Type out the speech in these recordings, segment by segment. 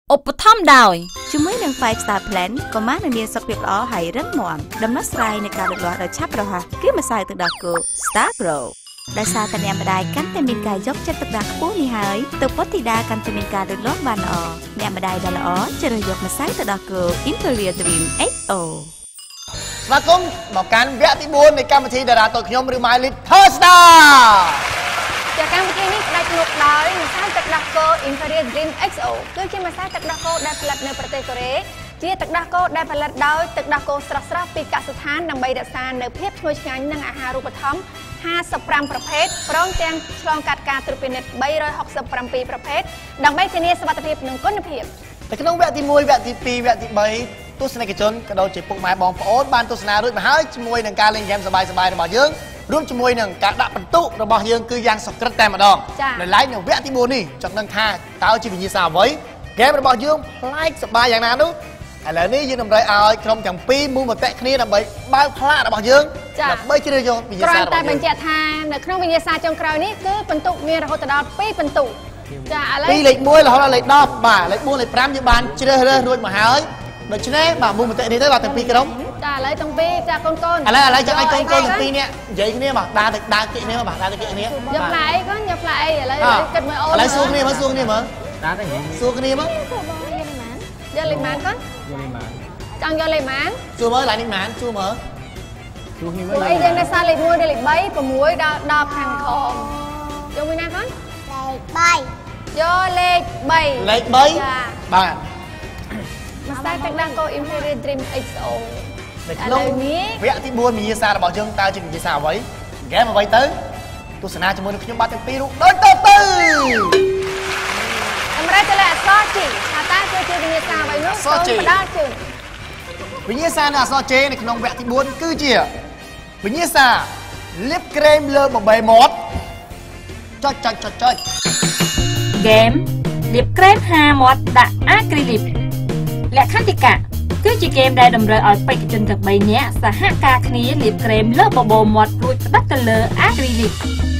ឧបត្ថម្ភដោយជាមួយនឹង 5 Star Plan ក៏បាននឹងមានសុខភាពល្អហើយរឹងមាំដំណោះស្រាយនៃការលូតលាស់ដោយឆាប់រហ័សគឺម្សៅទឹកដោះគោ Star Grow ដោយសារតែអ្នកម្ដាយកាន់តែមានការយកចិត្តទុកដាក់ខ្ពស់នេះហើយទើបពុទ្ធធីតាកាន់តែមានការលូតលាស់បានល្អអ្នកម្ដាយដែលល្អជ្រើសយកម្សៅទឹកដោះគោ Imperial Dream XO ស្វាគមន៍មកកាន់វគ្គទី4នៃកម្មវិធីតារាតូចខ្ញុំឬ My Little Star ជាកម្មវិធីនេះផ្ដាច់មុខដោយម្សៅទឹកដោះគោ Imperial Dream XO គឺជាម្សៅទឹកដោះគោដែលផលិតនៅប្រទេសកូរ៉េជាទឹកដោះគោដែលផលិតដោយទឹកដោះគោស្រស់ៗពីកសិដ្ឋានដើម្បីរក្សានូវភាពឈ្ងុយឆ្ងាញ់និងអាហារូបត្ថម្ភ55ប្រភេទព្រមទាំងឆ្លងកាត់ការត្រួតពិនិត្យ367ប្រភេទដើម្បីធានាសុវត្ថិភាពនិងគុណភាពនៅក្នុងវគ្គទី1វគ្គទី2វគ្គទី3ទស្សនិកជនក៏ដូចជាពុកម៉ែបងប្អូនបានទស្សនារួចមកហើយជាមួយនឹងការលេងហ្គេមសប្បាយៗរបស់យើងរួមជាមួយនឹងការដាក់បន្ទុករបស់យើងគឺយ៉ាងសុក្រិតតែម្ដងនៅឡែកនៅវគ្គទី4នេះចង់ដឹងថាតើជាវិញ្ញាសាអ្វីហ្គេមរបស់យើងប្លែកសប្បាយយ៉ាងណានោះឥឡូវនេះយើងតម្រូវឲ្យក្រុមទាំងពីរមូលមតិគ្នាដើម្បីបើកផ្លាករបស់យើងដើម្បីជ្រើសយកវិញ្ញាសារបស់យើងតែបញ្ជាក់ថានៅក្នុងវិញ្ញាសាចុងក្រោយនេះគឺបន្ទុកមានរហូតដល់2បន្ទុកចាឥឡូវពីលេខ1រហូតដល់លេខ10បាទលេខ4លេខ5យើងបានជ្រើសរើសរួចមកហើយដូច្នេះបាទមូលមតិនេះទៅបាទទាំងពីរក្រុមចាឥឡូវទាំងពីរចាកូនឥឡូវចង់ឲ្យកូនទាំងពីរនេះនិយាយគ្នាបាទដើរទៅគ្នាបាទដើរទៅគ្នាយកផ្លែអីកូនយកផ្លែអីឥឡូវគិតមើលអូនឥឡូវសួរគ្នាមើលដើរទៅសួរគ្នាមើលយកលេខម៉ានកូនចង់យកលេខម៉ានសួរមើលឡើងនេះម៉ានសួរមើលសួរគ្នាមើលអីយើងនៅសារលេខ1ដល់លេខ3 6ដល់ខាងក្រោមយកមួយណាកូនលេខ3យកលេខ3 លេខ3បាទម្សៅទឹកដោះគោ Imperial Dream XO នៅក្នុងវគ្គទី4វិញ្ញាសារបស់យើងតើជាវិញ្ញាសាអ្វីហ្គេមអ្វីទៅទស្សនាជាមួយនឹងខ្ញុំបាទទាំងពីររូបដូចទៅសម្រាប់តែអក្សរ G ថាតើគឺជាវិញ្ញាសាអ្វីនោះសូមផ្ដល់ជូនវិញ្ញាសានៃអក្សរ J នៅក្នុងវគ្គទី4គឺជាវិញ្ញាសាលាបក្រែមលើបំបែមាត់ចុចហ្គេមលាបក្រែមហាមាត់ដាក់អាគ្រីលីកលក្ខន្តិកៈគឺជាហ្គេមដែលតម្រូវឲ្យបេក្ខជនទាំង3នាក់សហការគ្នាលាបក្រែមលើបបោមាត់រួចផ្ដាច់ទៅលើអាគ្រីលីក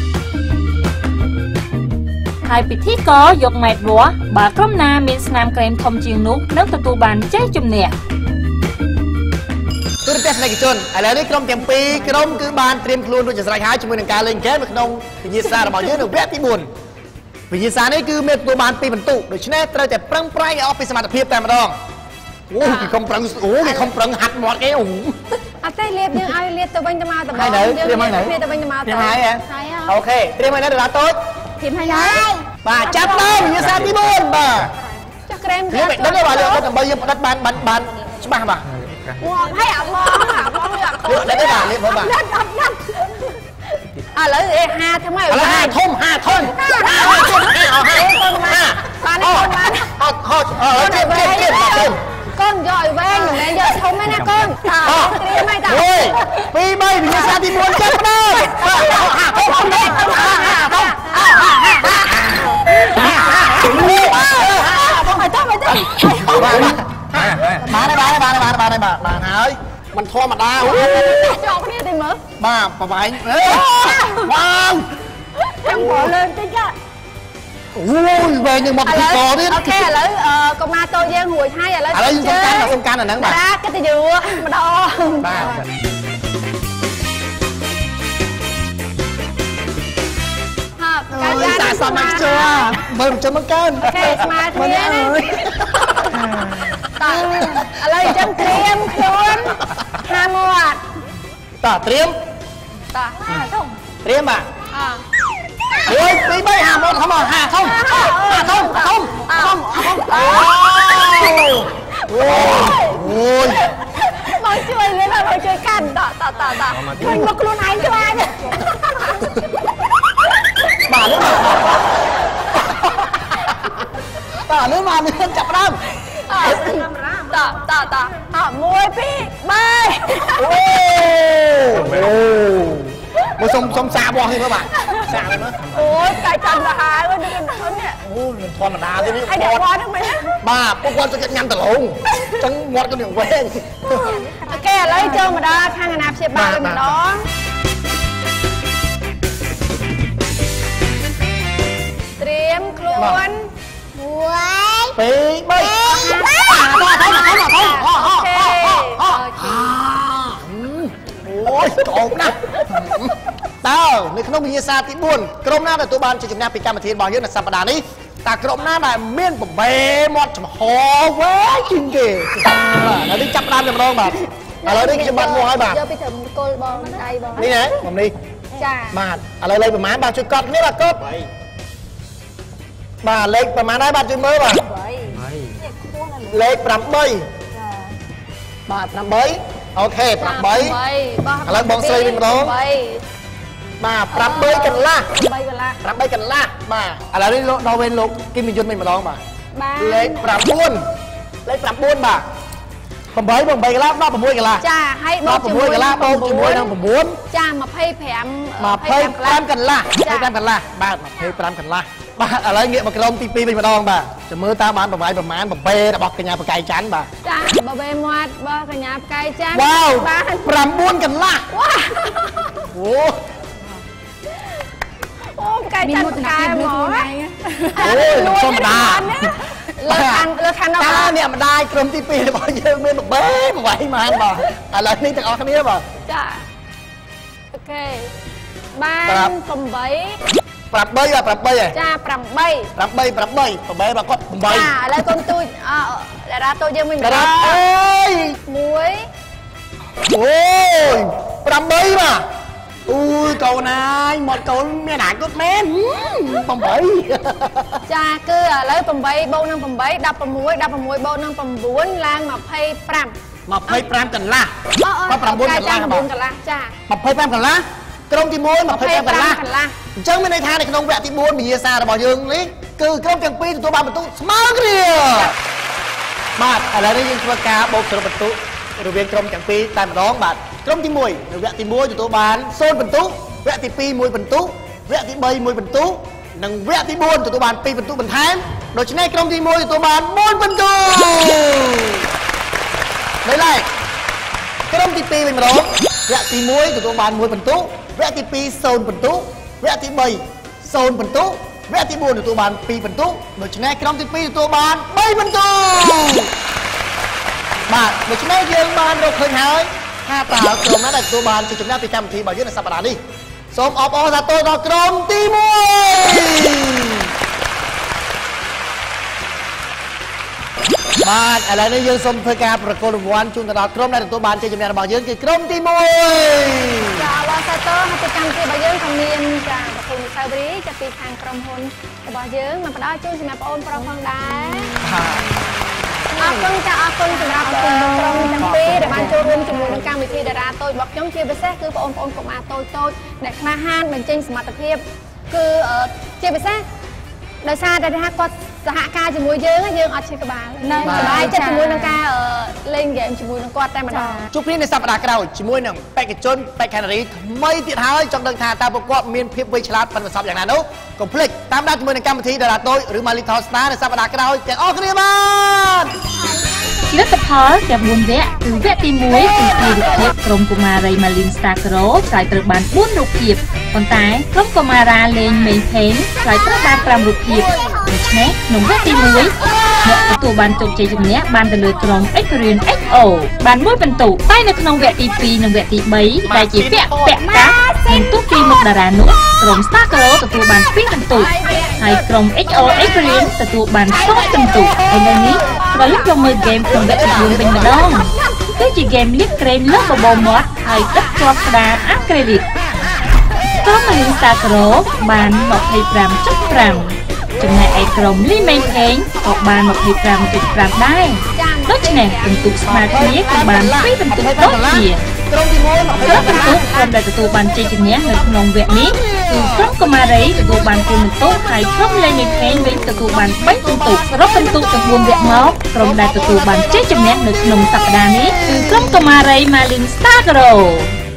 ហើយពិធីករយកម៉ែត្រវាស់បើក្រុមណាមានស្នាមក្រែមធំជាងនោះនឹងទទួលបានជ័យជំនះទូរទស្សនិកជនឥឡូវនេះក្រុមទាំងពីរក្រុមគឺបានត្រៀមខ្លួនរួចជាស្រេចហើយជាមួយនឹងការលេងហ្គេមនៅក្នុងវិញ្ញាសារបស់យើងនៅវគ្គទី4វិញ្ញាសានេះគឺមានទទួលបាន2បន្ទុកដូច្នេះត្រូវតែប្រឹងប្រែងឲ្យអស់ពីសមត្ថភាពតែម្ដងអូគេខំប្រឹងគេខំប្រឹងហាត់មាត់គេអូអត់ទេលាបយើងឲ្យលាបទៅវិញទៅមកទៅបងយើងលាបទៅវិញទៅមកទៅហើយអូខេត្រៀមហើយណាតារាតូចត្រៀមហើយហើយបាទចាប់ដល់វិញ្ញាសាទី4បាទចុះក្រែមយើងមិនដឹងទេបាទយើងដើម្បីយើងផ្ដិតបានច្បាស់បាទមកហើយអាបងយកលេបទេបាទលេបមើលបាទឥឡូវ50ថ្មីឥឡូវ50ធំបានកូនហត់កូនយកឲ្យវែងមិនមែនយកធំទេណាកូនត្រៀមហើយតា 1 2 3វិញ្ញាសាទី4ចាប់ដល់ធំបានហើយมันធម្មតាចូលគ្នាទៅមើលបាទប្រវែងវ៉ាវចាំbỏ lênតិចអូយវែងនឹងមកពីកទៀតអូខេឥឡូវកុមារតូចយើងរួចហើយឥឡូវយើងសុំកាន់អាហ្នឹងបាទកិត្តិយសម្ដងបាទហើយសាសមមកជួមើលចាំមកកើនអូខេស្មារតីណាតើឥឡូវចាំត្រៀមខ្លួនហាមាត់តើត្រៀមត្រៀមបាទ1 2 3ហាមាត់ធំហាធំអូយមកជួយលេងមកជួយកាន់តឃើញមកខ្លួនឯងខ្លាចបាទលើមកមានចាប់ដើមត1 2 3អូមកសុំសាបោះនេះមើលបាទសាមើលអូយកាយចាំទៅហើយនេះនេះអូមិនធម្មតាទេនេះហើយអ្នកវត្តហ្នឹងមែនបាទពួកគាត់ចូលចិត្តញ៉ាំដលងអញ្ចឹងមាត់គាត់នឹងវែងអូខេឥឡូវចូលមកដល់ខាងអាណាព្យាបាលម្ដងត្រៀមខ្លួន1 2 3 កោបណាស់តើនៅក្នុងវិញ្ញាសាទី4ក្រុមណាទទួលបានជ័យជំនះពីកម្មវិធីរបស់យើងនៅសប្តាហ៍នេះតើក្រុមណាដែលមាន8មាត់ចំហវែងជាងគេបាទឥឡូវនេះចាប់ដើមតែម្ដងបាទឥឡូវនេះខ្ញុំបាត់មកហើយបាទយកពីត្រឹមគល់បងដៃបងនេះណាខ្ញុំនេះចាបាទឥឡូវលេខប្រហែលបាទជួយកត់នេះបាទកត់បាទលេខប្រហែលហើយបាទជួយមើលបាទលេខ8បាទ8អូខេ8ឥឡូវបងស្រីវិញម្ដងបាទ8កន្លះ8កន្លះបាទឥឡូវនេះលោកដល់វិញលោកគឹមយុនវិញម្ដងបាទលេខ9លេខ9បាទ8 8កន្លះ16កន្លះចាហើយបូកជាមួយកន្លះបូកជាមួយនឹង9 ចា25កន្លះ 25កន្លះបាទ25កន្លះបាទឥឡូវងាកមកក្រុមទី2វិញម្ដងបាទចាំមើលតើបានប្រមាណបបេរបស់កញ្ញាបកាយច័ន្ទបាទចាបបេមាត់របស់កញ្ញាបកាយច័ន្ទបាន9កន្លះអូបកាយច័ន្ទបកាយហ្មងអូធម្មតាលើខាងនោះអ្នកម្ដាយក្រុមទី2របស់យើងមានបបេប្រវៃម៉ានបាទឥឡូវនេះទាំងអស់គ្នាបាទចាអូខេបាន8 8ហ៎ចា8បាទ8បាទគាត់8 ចាឥឡូវកូនទូចតារាតូចយើងមិនតារាអើយ 1 អូយ8បាទអូយកូនអើយមាត់កូនមានអាគាត់មែន8 ចាគឺឥឡូវ8បូកនឹង8 16 16បូកនឹង9ឡើង25 កន្លះ9កន្លះចា25 កន្លះក្រុមទី1 25កន្លះអញ្ចឹងមានន័យថានៅក្នុងវគ្គទី4វិញ្ញាសារបស់យើងនេះគឺក្រុមទាំងពីរទទួលបានបន្ទុកស្មើគ្នាបាទឥឡូវនេះយើងធ្វើការបូកសរុបបន្ទុករវាងក្រុមទាំងពីរតែម្ដងបាទក្រុមទី1នៅវគ្គទី1ទទួលបាន0បន្ទុកវគ្គទី2 1បន្ទុកវគ្គទី3 1បន្ទុកនិងវគ្គទី4ទទួលបាន2បន្ទុកបន្ថែមដូច្នេះក្រុមទី1ទទួលបាន4បន្ទុកនៅឡើយក្រុមទី2វិញម្ដងវគ្គទី1ទទួលបាន1បន្ទុកវគ្គទី2 0បន្ទុកវគ្គទី3 0បន្ទុកវគ្គទី4ទទួលបាន2បន្ទុកដូច្នេះក្រុមទី2ទទួលបាន3បន្ទុកបាទដូច្នេះយើងបានរកឃើញហើយថាតើក្រុមណាដែលទទួលបានជ័យជំនះពីកម្មវិធីរបស់យើងនៅសប្តាហ៍នេះសូមអបអរសាទរដល់ក្រុមទី1បាទឥឡូវនេះយើងសូមធ្វើការប្រកួតរង្វាន់ជូនទៅដល់ក្រុមដែលទទួលបានជ័យជំនះរបស់យើងគឺក្រុមទី1 ចាអបអរសាទរហើយកម្មវិធីរបស់យើងក៏មានចាប្រភេទសាវរីចាប់ពីខាងក្រុមហ៊ុនរបស់យើងមកផ្ដល់ជូនសម្រាប់បងប្អូនផងដែរអរគុណសម្រាប់ក្រុមទាំងពីរដែលបានចូលរួមជាមួយនឹងកម្មវិធីតារាតូចរបស់ខ្ញុំជាពិសេសគឺបងប្អូនកុមារតូចដែលក្លាហានបញ្ចេញសមត្ថភាពគឺជាពិសេសដោយសារតែថាគាត់សហការជាមួយយើងអត់ឈឺក្បាលសប្បាយចិត្តជាមួយនឹងការលេងហ្គេមជាមួយនឹងគាត់តែម្ដងជួបគ្នានៅសប្តាហ៍ក្រោយជាមួយនឹងបេក្ខជនបេក្ខនារីថ្មីទៀតហើយចង់ដឹងថាតើពួកគាត់មានភាពវៃឆ្លាតប៉ុនប្រសពយ៉ាងណានោះកុំភ្លេចតាមដានជាមួយនឹងកម្មវិធីតារាតូចឬ My Little Star នៅសប្តាហ៍ក្រោយទាំងអស់គ្នាបាទលទ្ធផលទាំង4វគ្គគឺវគ្គទី1គឺរូបភាពក្រុមកុមារី Malin Starcro ឆ្លើយត្រូវបាន4រូបភាពប៉ុន្តែក្រុមកុមារាលេង Main Pain ឆ្លើយត្រូវបាន5រូបភាពដូច្នេះក្នុងវគ្គទី1អ្នកទទួលបានជោគជ័យជំនះបានទៅលើក្រុម Experience XO បាន1បន្ទុកតែនៅក្នុងវគ្គទី2និងវគ្គទី3ដែលជាវគ្គពាក់កាសបន្ទុកពីមុខតារានោះក្រុម Starcro ទទួលបាន2បន្ទុកហើយក្រុម XO Experience ទទួលបាន0បន្ទុកឥឡូវនេះក្រឡេកមកមើលហ្គេមក្នុងវគ្គទី4វិញម្ដងគឺជាហ្គេមលាបក្រែមលើបបោមាត់ហើយទឹកគ្រាប់ក្តារអាក្រេលីកក្រុម Malin Starcro បាន 25.5 ចំណែកឯក្រុម Limain Pain ក៏បាន 25.5 ដែរដូច្នេះបន្ទុកស្មើគ្នាគឺបាន2បន្ទុកដូចគ្នាក្រុមទី1 បន្ទុកក្រុមដែលទទួលបានជ័យជំនះនៅក្នុងវគ្គនេះគឺក្រុមកុមារីទទួលបាន4បន្ទុកហើយក្រុម Limain Pain វិញទទួលបាន3បន្ទុកសរុបបន្ទុកទាំង4វគ្គមកក្រុមដែលទទួលបានជ័យជំនះនៅក្នុងសប្តាហ៍នេះគឺក្រុមកុមារី Malin Starcro